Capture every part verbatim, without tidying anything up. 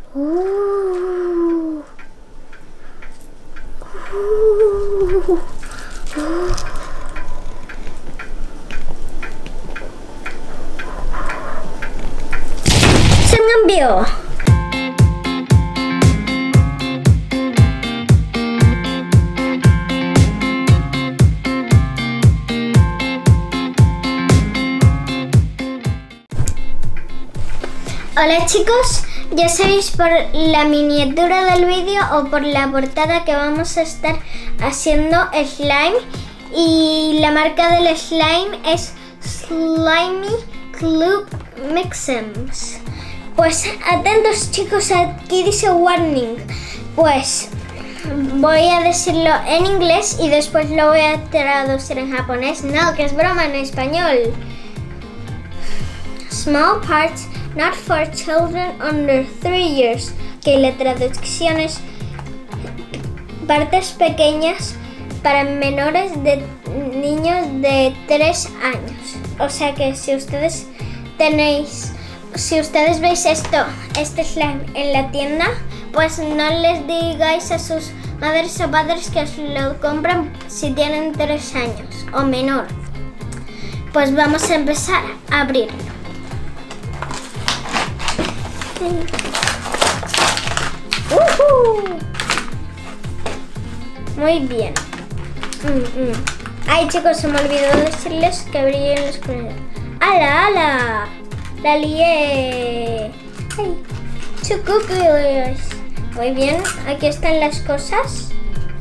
Uh. Uh. Uh. Se cambió. Hola chicos, ya sabéis por la miniatura del vídeo o por la portada que vamos a estar haciendo slime, y la marca del slime es Slimy Club Mixems. Pues atentos chicos, aquí dice warning. Pues voy a decirlo en inglés y después lo voy a traducir en japonés. No, que es broma, en español. Small parts not for children under three years. Que la traducción es partes pequeñas para menores de niños de tres años. O sea que si ustedes tenéis, si ustedes veis esto, este slime en la tienda, pues no les digáis a sus madres o padres que os lo compran si tienen tres años o menor. Pues vamos a empezar a abrirlo. Uh-huh. Muy bien. Mm, mm. Ay chicos, se me olvidó decirles que brille en la oscuridad. ¡Hala, hala! ¡La lié! ¡Ay! ¡Chucucos! Muy bien, aquí están las cosas.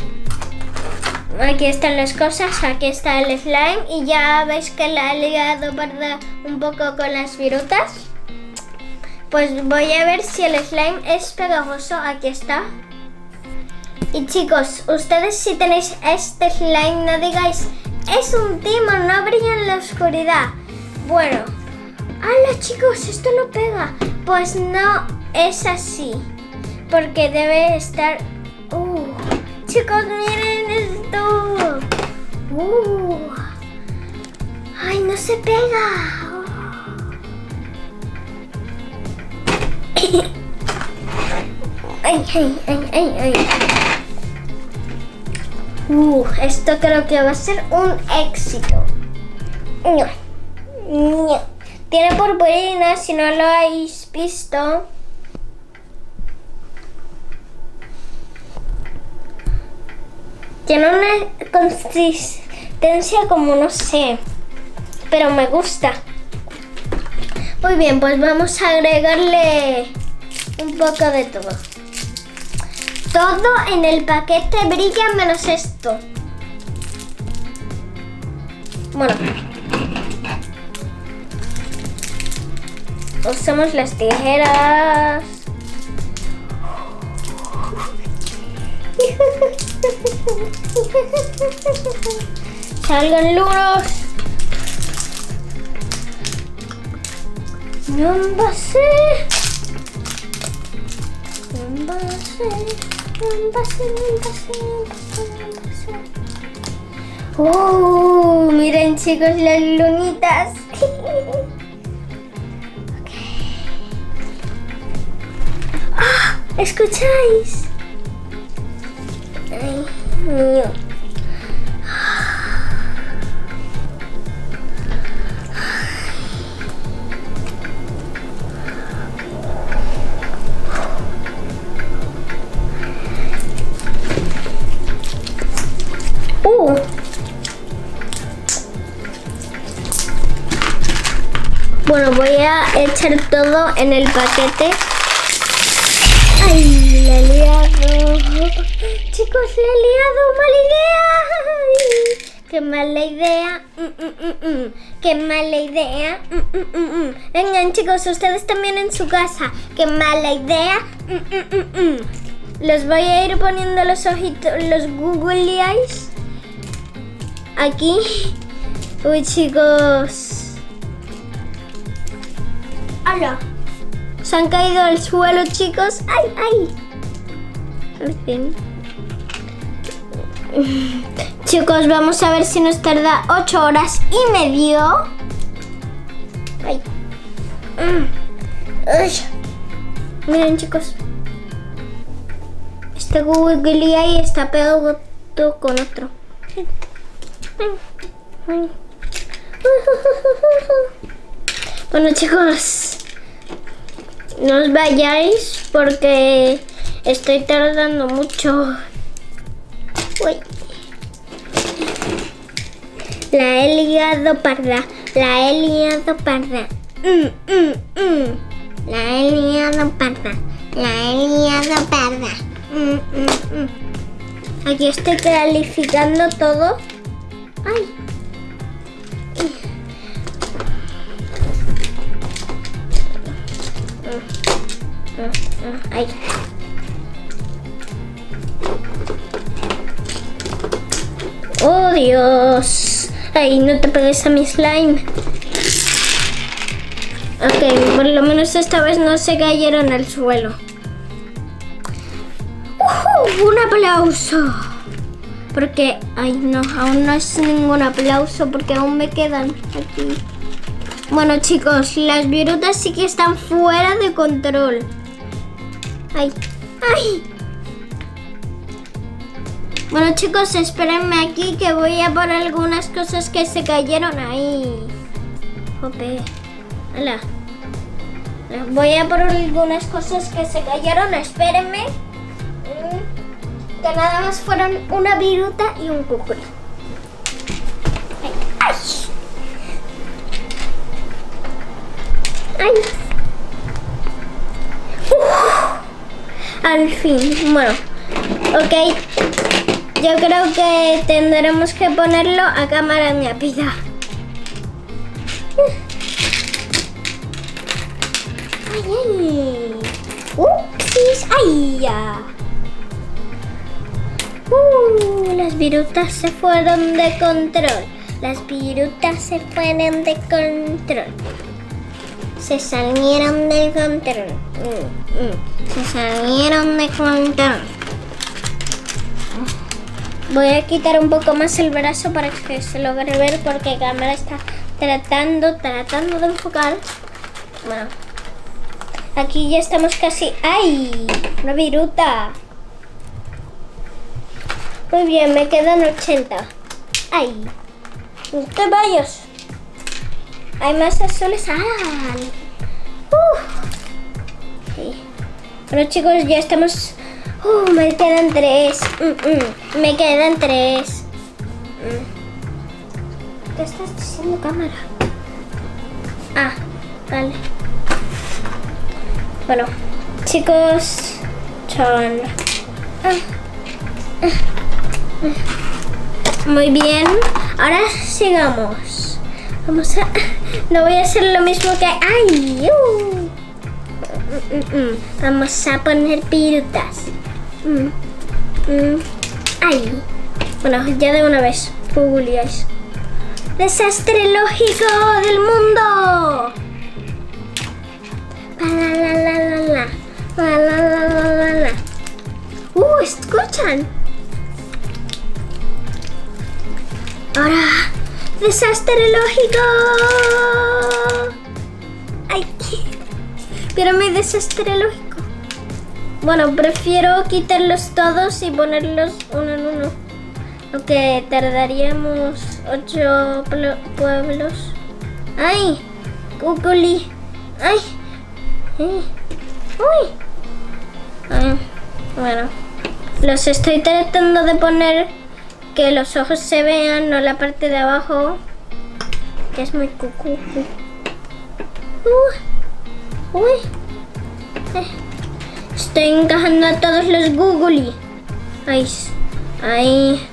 Aquí están las cosas, aquí está el slime. Y ya veis que la he liado parda un poco con las virutas. Pues voy a ver si el slime es pegajoso. Aquí está. Y chicos, ustedes si tenéis este slime no digáis es un timo, no brilla en la oscuridad. Bueno, ¡hala chicos! Esto no pega. Pues no es así, porque debe estar... Uh, chicos, miren esto. Uh, ¡Ay, no se pega! Ay, ay, ay, ay, ay. Uh, esto creo que va a ser un éxito. No, no. Tiene purpurina, si no lo habéis visto. Tiene una consistencia como no sé, pero me gusta. Muy bien, pues vamos a agregarle un poco de todo. Todo en el paquete brilla menos esto. Bueno. Usamos las tijeras. Salgan lunos. No envase. Envase, envase, envase, envase. Oh, miren chicos las lunitas. Okay. ¡Ah! ¿Escucháis? Ay, mío. Uh. Bueno, voy a echar todo en el paquete. ¡Ay, la he liado! Chicos, la he liado. ¡Mala idea! ¡Qué mala idea! Mm, mm, mm, mm. ¡Qué mala idea! Mm, mm, mm, mm. Vengan chicos, ustedes también en su casa. ¡Qué mala idea! Mm, mm, mm, mm. Los voy a ir poniendo los ojitos, los googly eyes. Aquí. Uy, chicos. ¡Hala! Se han caído al suelo, chicos. ¡Ay, ay! En fin. Chicos, vamos a ver si nos tarda ocho horas y medio. ¡Ay! ¡Ay! Miren, chicos. este googly ahí está pegado con otro. Bueno, chicos, no os vayáis porque estoy tardando mucho. Uy. La he liado parda, la he liado parda. Mm, mm, mm. La he liado parda, la he liado parda. Mm, mm, mm. Aquí estoy calificando todo. Ay. Ay. Oh, Dios. Ay, no te pegues a mi slime. Ok, por lo menos esta vez no se cayeron al suelo. Uh, un aplauso. Porque, ay no, aún no es ningún aplauso porque aún me quedan aquí. Bueno, chicos, las virutas sí que están fuera de control. Ay, ay. Bueno, chicos, espérenme aquí que voy a por algunas cosas que se cayeron ahí. Jope. Hola. Voy a por algunas cosas que se cayeron, espérenme. Que nada más fueron una viruta y un cúculo. Ay, ay. Ay. Uf. Al fin, bueno, ok. Yo creo que tendremos que ponerlo a cámara rápida. Ay, ay. Upsis, ay, ya. Uh, las virutas se fueron de control. Las virutas se fueron de control. Se salieron del control. Mm, mm. Se salieron de control. Voy a quitar un poco más el brazo para que se logre ver porque la cámara está tratando, tratando de enfocar. Bueno, aquí ya estamos casi. ¡Ay! Una viruta. Muy bien, me quedan ochenta. ¡Ay! No te vayas. Hay más azules. ¡Ah! Uh. Sí. Bueno, chicos, ya estamos. Uh, me quedan tres. Mm, mm. Me quedan tres. Mm. ¿Qué estás diciendo, cámara? Ah, vale. Bueno, chicos, son. Ah, ah, ah. Muy bien. Ahora sigamos. Vamos a. No voy a hacer lo mismo que. ¡Ay! Uh. Mm, mm, mm. Vamos a poner pirutas. Mm, mm. ¡Ay! Bueno, ya de una vez. Googleáis. ¡Desastre lógico del mundo! La la la la la. La la la la la la. ¡Uh! ¿Escuchan? Ahora. ¡Desastre lógico! ¡Ay! Pero mi desastre lógico. Bueno, prefiero quitarlos todos y ponerlos uno en uno. Lo que tardaríamos ocho pueblos. ¡Ay! Cuculi. ¡Ay! ¡Ay! ¡Uy! Ay, bueno. Los estoy tratando de poner que los ojos se vean, no la parte de abajo. Que es muy cucú. Uh, ¡Uy! Eh. Estoy encajando a todos los googly. Ahí. Ahí.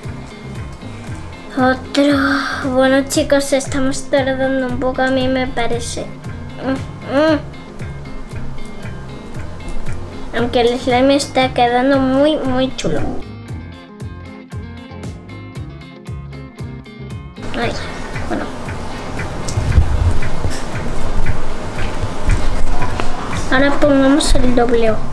Otro. Bueno, chicos, estamos tardando un poco, a mí me parece. Mm, mm. Aunque el slime está quedando muy, muy chulo. Ay, bueno. Ahora pongamos el doble O.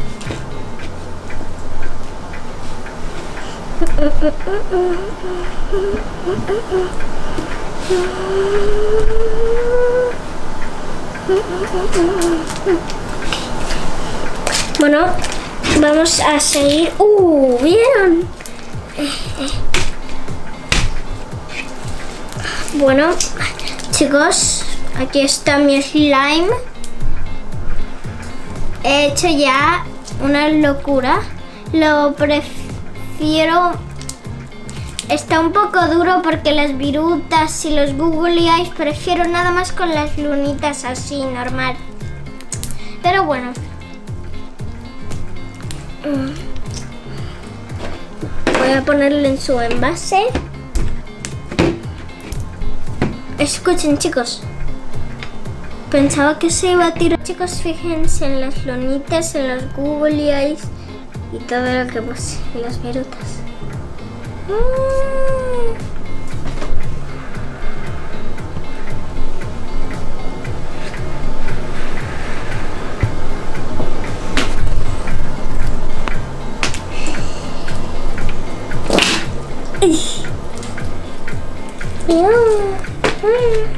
Bueno, Vamos a seguir. ¡Uh! ¿Vieron? Eh, eh. Bueno, chicos, aquí está mi slime. He hecho ya una locura. Lo prefiero... Está un poco duro porque las virutas y los googly eyes prefiero nada más con las lunitas así, normal. Pero bueno. Voy a ponerlo en su envase. Escuchen, chicos. Pensaba que se iba a tirar. Chicos, fíjense en las lunitas, en los googly eyes y todo lo que puse, en las virutas. Mm. Yeah. Mm.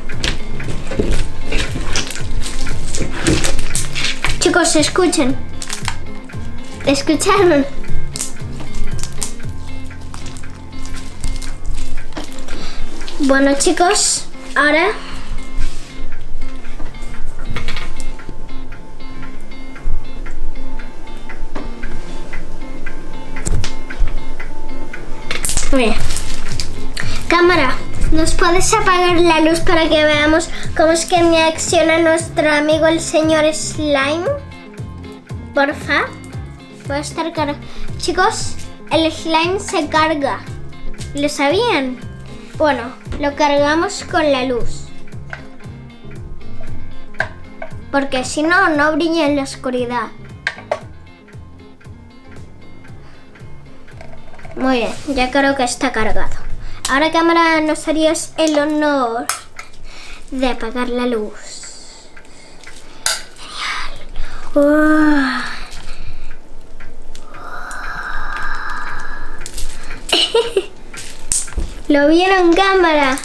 Chicos, escuchen. ¿Escucharon? Bueno, chicos, ahora mira. Cámara, ¿nos puedes apagar la luz para que veamos cómo es que me acciona nuestro amigo el señor Slime? Porfa. Va a estar cargado. Chicos, el slime se carga. ¿Lo sabían? Bueno, lo cargamos con la luz. Porque si no, no brilla en la oscuridad. Muy bien, ya creo que está cargado. Ahora, cámara, nos harías el honor de apagar la luz. Genial. Oh. ¿Lo vieron, cámara?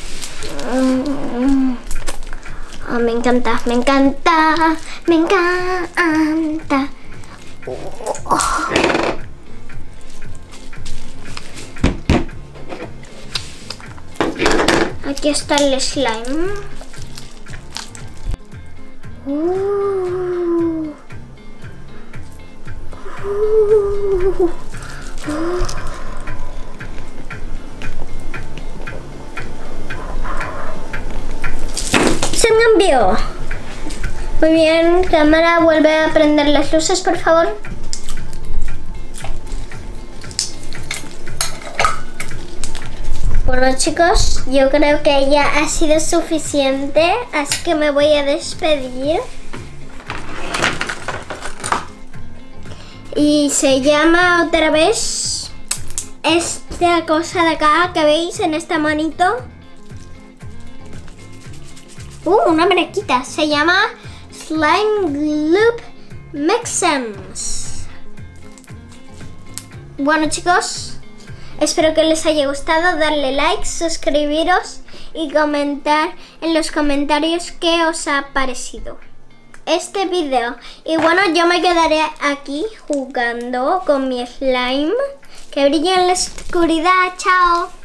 Oh, me encanta, me encanta, me encanta. Oh. Aquí está el slime. Uh. Uh. Uh. Se cambió. Muy bien, cámara, vuelve a prender las luces, por favor. Bueno, chicos, yo creo que ya ha sido suficiente, así que me voy a despedir. Y se llama otra vez esta cosa de acá que veis en esta manito. Uh, una mariquita. Se llama Slime Gloop Mixems. Bueno, chicos, espero que les haya gustado. Darle like, suscribiros y comentar en los comentarios qué os ha parecido este video. Y bueno, yo me quedaré aquí jugando con mi slime que brilla en la oscuridad. Chao.